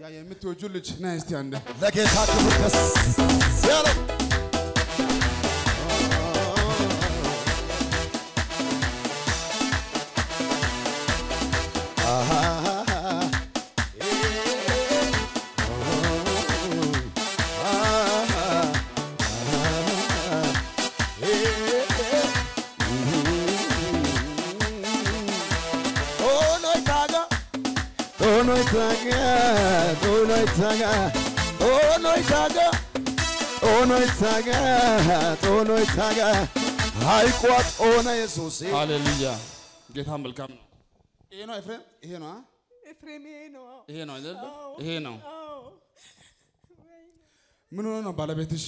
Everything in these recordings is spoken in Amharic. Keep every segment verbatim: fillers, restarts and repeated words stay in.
ያ የምትወጁ ልጅ ና እስቲ አንዴ ለጌታ ክብር ደስ ያለው Tonoitaga, Tonoitaga, Tonoitaga, Tonoitaga, Hai quat ona Jesus. Hallelujah. Get humble come. You know Ephraim? You know? Ephraim, you know. You know, you know. ምኑ ነው ባለቤትሽ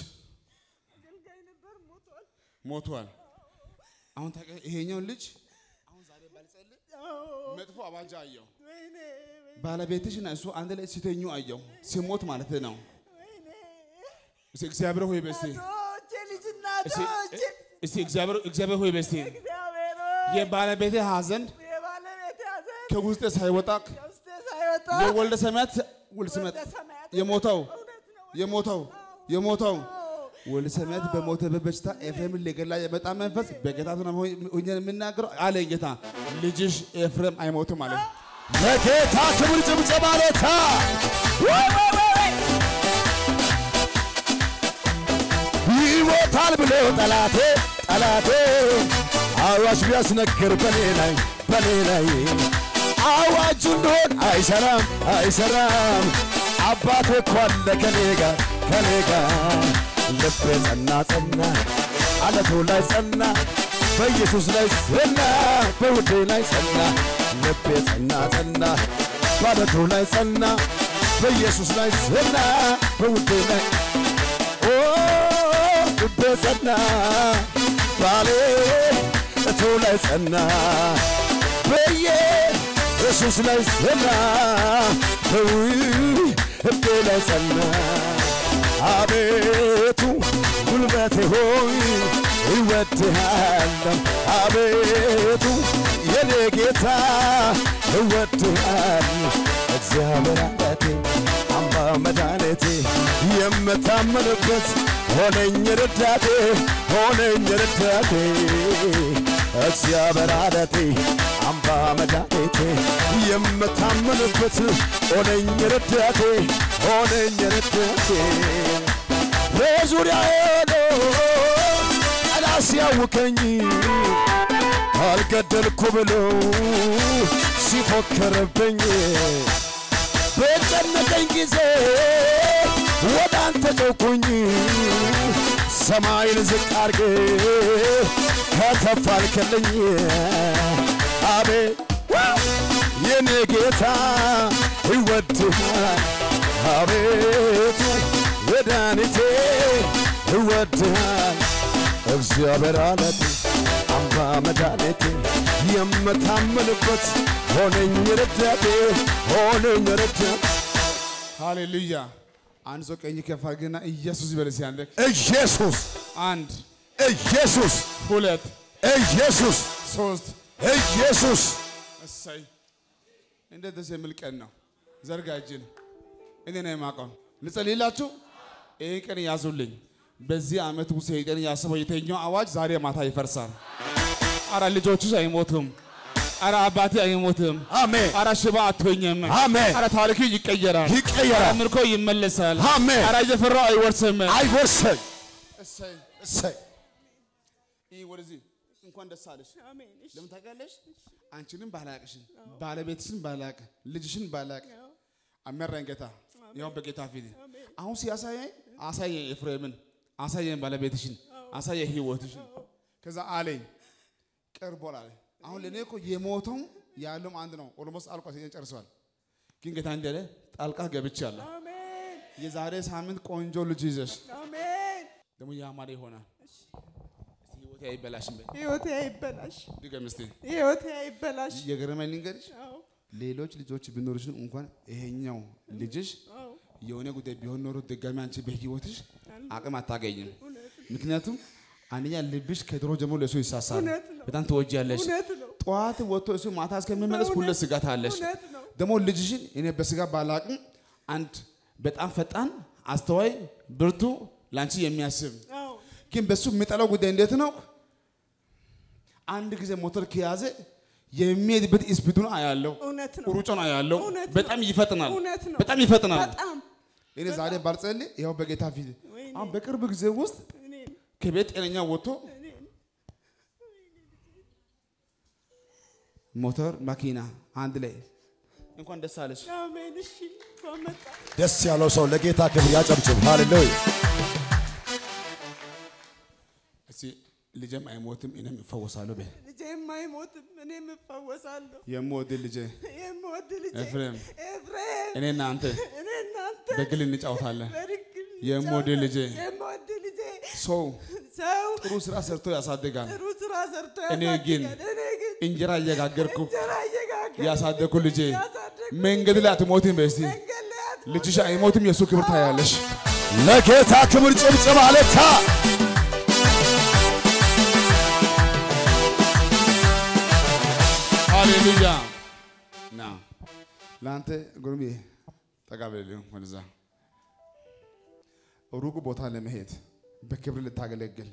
ሞቷል አሁን ታቀ ይሄኛው ልጅ አሁን ዛሬ ባልጸልይ መጥፎ አባጃ አየው ባለቤትሽና እሱ አንድ ላይ ሲተኙ አየው ሲሞት ማለት ነው እሺ እግዚአብሔር ሆይ በስቲ እሺ እግዚአብሔር እግዚአብሔር ሆይ በስቲ የባለቤቴ ሐዘን የባለቤቴ ሐዘን ከውስጤ ሳይወጣ የወልደ ሰማያት ወልደ ሰማያት የሞተው የሞተው የሞተው ወልደ ሰማያት በሞተበት በሽታ ኤፍሬም ለገላ የመጣ መንፈስ በጌታ ነው ሆኜ የምናገረው አለ ጌታ ልጅሽ ኤፍሬም አይሞትም አለ ለጌታ ክብር ጭብጨባ ለታ ይሞታል ብሎ ጠላቴ ጠላቴ አዋጅ ቢያስነግር በኔ ላይ በኔ ላይ አዋጁ እንደሆን አይሰራም አይሰራም አባቴ እኮ አለ ከኔ ጋር ከኔ ጋር ልቤ ጸና ጸና አለቱ ላይ ጸና በኢየሱስ ላይ ጸና በውዴ ላይ ጸና ልቤ ጸና ጸና ባለቱ ላይ ጸና በኢየሱስ ላይ ጸና በውዴ ላይ ኦ ልቤ ጸና ባለቱ ላይ ጸና በኢየሱስ ላይ ጸና ልቤ ላይ ጸና አቤቱ ጉልበቴ ሆይ እወድሃለሁ አቤቱ የኔ ጌታ እወድሃለሁ እግዚአብሔር አባቴ አምባ መድኃኒቴ የምታመንበት ሆነኝ ረዳቴ ሆነኝ ረዳቴ እግዚአብሔር አባቴ አምባ መድኃኒቴ የምታመንበት ሆነኝ ረዳቴ ሆነኝ ረዳቴ በዙሪያዬ ነው ጠላት ሲያውከኝ አልገደልኩ ብሎ ሲፎክርብኝ በጨነቀኝ ጊዜ ወደ አንተ ጮኽኩኝ ሰማይን ዝቅ አድርጌ ከተፍ አልክልኝ አቤት የኔ ጌታ ይወድሃል አቤቱ መድኃኒቴ ይወድሃል እግዚአብሔር አለቴ አምባ መድኃኒቴ የምታመንበት ሆነኝ ረዳቴ ሆነኝ ረዳቴ ሃሌሉያ አንድ ሰው ቀኝ ከፍ አድርግና ኢየሱስ ይበል ሲያንደክ ኢየሱስ አንድ ኢየሱስ ሁለት ኢየሱስ ሶስት ኢየሱስ እሰይ እንደ ደስ የሚል ቀን ነው ዘርጋ እጅን እኔ ነኝ የማውቀው ልጸልይላችሁ ይሄ ቀን ያዙልኝ በዚህ አመት ውስጥ ይሄ ቀን ያሰበው የተኛው አዋጅ ዛሬ ማታ ይፈርሳል አራ ልጆችሽ አይሞቱም አራ አባቴ አይሞትም አሜን አራ ሽባ አትሆኝም አሜን አራ ታሪኩ ይቀየራል ይቀየራል ምርኮ ይመለሳል አሜን አራ የፈራው አይወርስም አይወርስም እሰይ እሰይ ይሄ ወደዚህ እንኳን ደስ አለሽ አሜን ለምን ታውቃለሽ አንቺንም ባላቅሽ ባለቤትሽን ባላቅ ልጅሽን ባላቅ አመራኝ ጌታ ያው በጌታ ፊት አሁን ሲያሳየኝ አሳየኝ ኤፍሬምን አሳየኝ ባለቤትሽን አሳየኝ ህይወትሽን ከዛ አለኝ ቀርቧል አለ አሁን ለኔ እኮ የሞተው ያለው አንድ ነው ኦልሞስት አልቆ ሲጨርሷል ግን ጌታ እንደለ ጣልቃ ገብቻለሁ አሜን የዛሬ ሳምንት ቆንጆ ልጅ ይዘሽ አሜን ደሞ ያማረ ይሆናል ህይወቴ አይበላሽም ህይወቴ አይበላሽ ድገም እስቲ ህይወቴ አይበላሽ የገረመኝ ልንገርሽ ሌሎች ልጆች ቢኖርሽ እንኳን ይሄኛው ልጅሽ የሆነ ጉዳይ ቢሆን ኖሮ ደጋሚ አንቺ በህይወትሽ አቅም አታገኝም ምክንያቱም አንኛ ልብሽ ከድሮ ጀምሮ ለሱ ይሳሳል በጣም ተወጂያለሽ ጧት ወጥቶ እሱ ማታ እስከሚመለስ ሁሉ ስጋት አለሽ ደሞ ልጅሽን እኔ በስጋ ባላቅም አንድ በጣም ፈጣን አስተዋይ ብርቱ ላንቺ የሚያስብ ግን በሱ የሚጠላው ጉዳይ እንዴት ነው? አንድ ጊዜ ሞተር ከያዘ የሚሄድበት ስፒዱን አያለው ሩጫውን አያለው በጣም ይፈጥናል በጣም ይፈጥናል እኔ ዛሬ ባልጸልይ ይሄው በጌታ ፊት አሁን በቅርብ ጊዜ ውስጥ ከቤት ጤነኛ ወጥቶ ሞተር ማኪና አንድ ላይ እንኳን ደስ አለሽ አሜን እሺ ወመጣ ደስ ያለው ሰው ለጌታ ክብር ያጨብጭብ ሃሌሉያ እሺ ልጄም አይሞትም እኔም እፈወሳለሁ በይ ልጄም አይሞትም እኔም እፈወሳለሁ የምወድ ልጄ የምወድ ልጄ ኤፍሬም ኤፍሬም እኔና አንተ እኔና አንተ በግል እንጫወታለን በርግል የምወድ ልጄ የምወድ ልጄ ሰው ሰው ጥሩ ስራ ሰርቶ ያሳድጋል ጥሩ ስራ ሰርቶ እኔ ግን እኔ ግን እንጀራ እየጋገርኩ እንጀራ እየጋገርኩ ያሳደግኩ ልጄ መንገድ ላይ አትሞትም በስቲ ልጅሽ አይሞትም የሱ ክብር ታያለሽ ለጌታ ክብር ጭብጭብ አለታ ሃሌሉያ ና ላንተ ጉርሜ ተቀበልልኝ ወደዛ ሩቁ ቦታ ለመሄድ በክብር ልታገለግል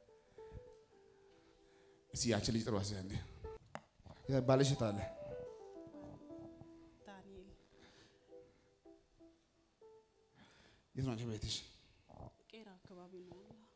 እሺ ያቺ ልጅ ጥሩ አሰንዴ ያ ባለሽ ታለ ዳንኤል የት ነው ቤትሽ? ቄራ አካባቢ ነው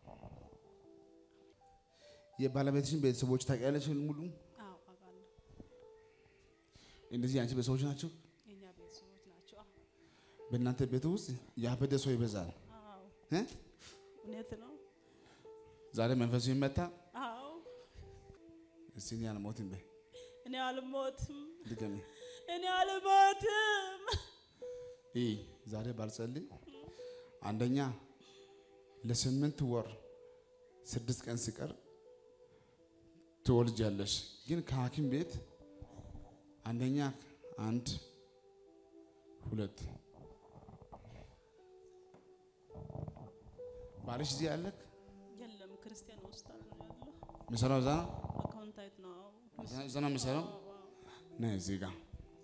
የባለቤትሽን ቤተሰቦች ታውቂያለሽ ሙሉ? አዎ አውቃለሁ እንደዚህ አንቺ ቤተሰቦች ናቸው? የኛ ቤተሰቦች ናቸው በእናንተ ቤት ውስጥ ያበደ ሰው ይበዛል አዎ እ እውነት ነው ዛሬ መንፈሱ ይመታ አዎ እስቲ እኔ አልሞትም በይ እኔ አልሞትም ድገሚ እኔ አልሞትም ይ ዛሬ ባልጸልይ አንደኛ ለስምንት ወር ስድስት ቀን ሲቀር ትወልጃለሽ ግን ከሐኪም ቤት አንደኛ አንድ ሁለት ባልሽ እዚህ ያለክ የለም ክርስቲያን ሆስፒታል ነው ያለው ምሰራው ዛ አካውንታንት ነው እዛ ነው ምሰራው ነይ እዚህ ጋር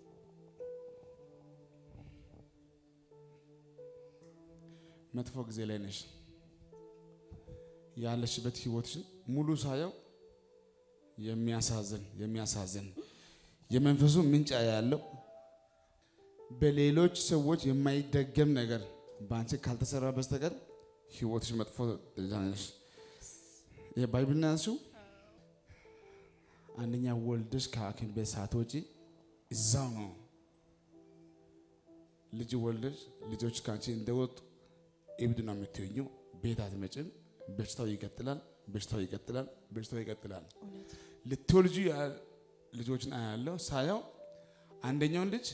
መጥፎ ጊዜ ላይ ነሽ ያለሽበት ህይወትሽን ሙሉ ሳየው የሚያሳዝን የሚያሳዝን የመንፈሱ ምንጭ ያለው በሌሎች ሰዎች የማይደገም ነገር ባንቺ ካልተሰራ በስተቀር ህይወትሽ መጥፎ ደረጃነሽ የባይብል ናችሁ አንደኛ ወልደሽ ከሐኪም ቤት ሳትወጪ እዛው ነው ልጅ ወልደሽ ልጆች ካንቺ እንደወጡ እብድ ነው የምትሆኚው ቤት አትመጭም በሽታው ይቀጥላል በሽታው ይቀጥላል በሽታው ይቀጥላል ልትወልጂ ልጆችን አያለው ሳያው አንደኛው ልጅ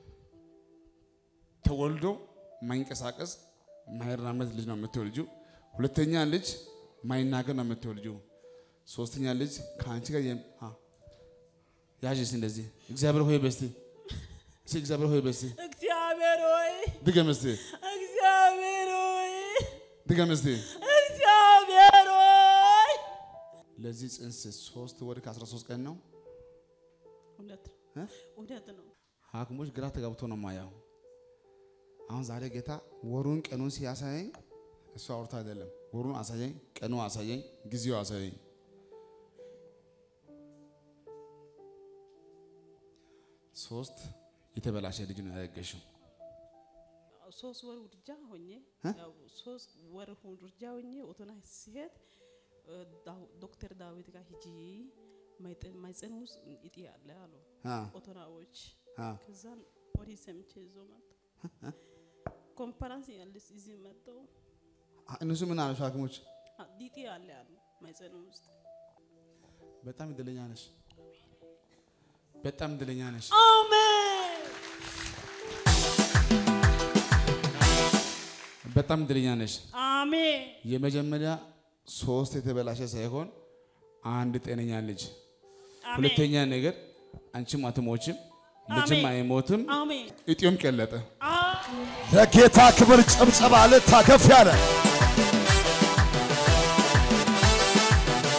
ተወልዶ ማይንቀሳቀስ ማይራመድ ልጅ ነው የምትወልጂው ሁለተኛ ልጅ ማይናገር ነው የምትወልጂው ሶስተኛ ልጅ ካንቺ ጋር አ ያጂስ እንደዚህ እግዚአብሔር ሆይ በስቲ እሺ እግዚአብሔር ሆይ በስቲ እግዚአብሔር ሆይ ድገም እስቲ እግዚአብሔር ሆይ ድገም እስቲ እግዚአብሔር ሆይ ለዚህ ጽንስ ሶስት ወር ከ13 ቀን ነው እውነት እ እውነት ነው ሐኪሞች ግራ ተጋብቶ ነው ማያው አሁን ዛሬ ጌታ ወሩን ቀኑን ሲያሳየኝ እሱ አውርታ አይደለም ወሩን አሳየኝ ቀኑ አሳየኝ ጊዜው አሳየኝ ሶስት የተበላሸ ልጅ ነው ያገሽው ሶስት ወር ውርጃ ሆኜ ያው ሶስት ወር ውርጃ ሆኜ ኦቶና ሲሄድ ዶክተር ዳዊት ጋር ሂጂ ማይጠን ማይጸን ውስጥ እጢ ያለ አሉ ኦቶናዎች ከዛን ወዲ ሰምቼ ይዞ መጣ ኮንፈረንስ ያለስ እዚህ መጣው እነሱ ምን አሉ ሐኪሞች ዲጢ ያለ አሉ ማይጸን ውስጥ በጣም እድለኛ ነሽ በጣም እድለኛ ነሽ አሜን በጣም እድለኛ ነሽ አሜን የመጀመሪያ ሶስት የተበላሸ ሳይሆን አንድ ጤነኛ ልጅ ሁለተኛ ነገር አንቺም አትሞችም ልጅም አይሞትም አሜን እጢውም ቀለጠ ለጌታ ክብር ጭብጨባ ለታከፍ ያለ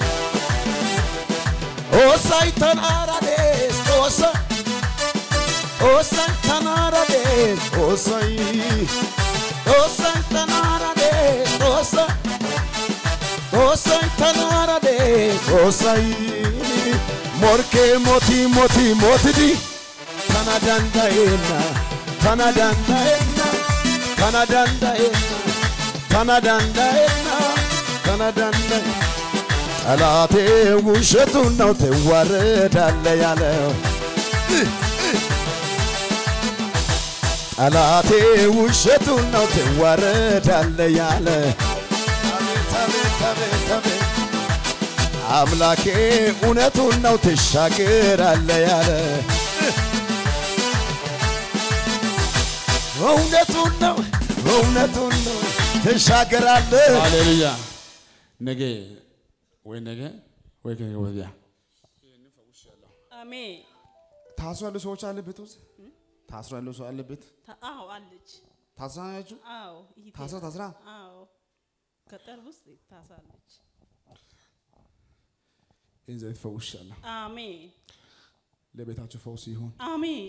ኦሳይ ተናራዴስ ኦሳ ኦሳይ ተናራዴ ኦሳይ ኦሳይ ተናራዴ ኦሳይ ኦሳይ ተናራዴ ኦሳይ ሞርኬ ሞቲ ሞቲ ሞትዲ ታናዳንዳኤና ታናዳንዳኤና ታናዳንዳኤና ታናዳንዳኤና ታናዳንዳኤ ጠላቴ ውሸቱን ነው ትዋረዳለ ያለው ጠላቴ ውሸቱን ነው ትዋረዳለ ያለ አቤት አቤት አቤት አቤት አምላኬ እውነቱን ነው ትሻገራለ ያለ እውነቱን ነው እውነቱን ነው ትሻገራለ ሃሌሉያ ነገ ወይ ነገ ወይ ከነገ ወዲያ አሜን ታስሮ ያሉ ሰዎች አለበት ውስጥ ታስሮ ያሉ ሰው አለበት አዎ አለች ታስራ ናችሁ አዎ ታስራ ታስራ አዎ ከጠር ውስጥ ታሳለች እንዘይ ፈውሻለሁ አሜን ለቤታችሁ ፈውስ ይሁን አሜን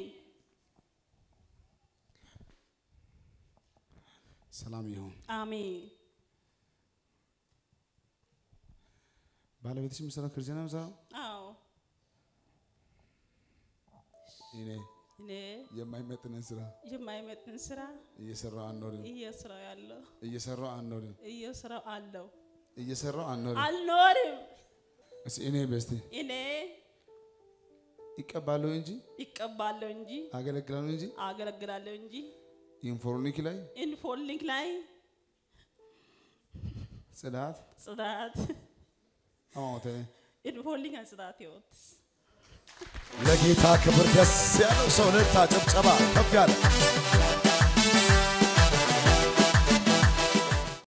ሰላም ይሁን አሜን ባለቤትሽ ምሰራ ክርስቲያን ነው አዎ እኔ እኔ የማይመጥን ስራ የማይመጥን ስራ እየሰራው አንኖርም እየሰራው ያለው እየሰራው አንኖርም እየሰራው አለው እየሰራው አንኖርም አልኖርም እሺ እኔ በስቲ እኔ ይቀባለው እንጂ ይቀባለው እንጂ አገለግላለሁ እንጂ አገለግላለሁ እንጂ ኢንፎርኒክ ላይ ኢንፎርኒክ ላይ ጽዳት ጽዳት አዎቴ ኢንፎርኒክ ጽዳት ይወት ለጌታ ክብር ደስ ያለው ሰው ለታ ጨብጨባ ከፍ ያለ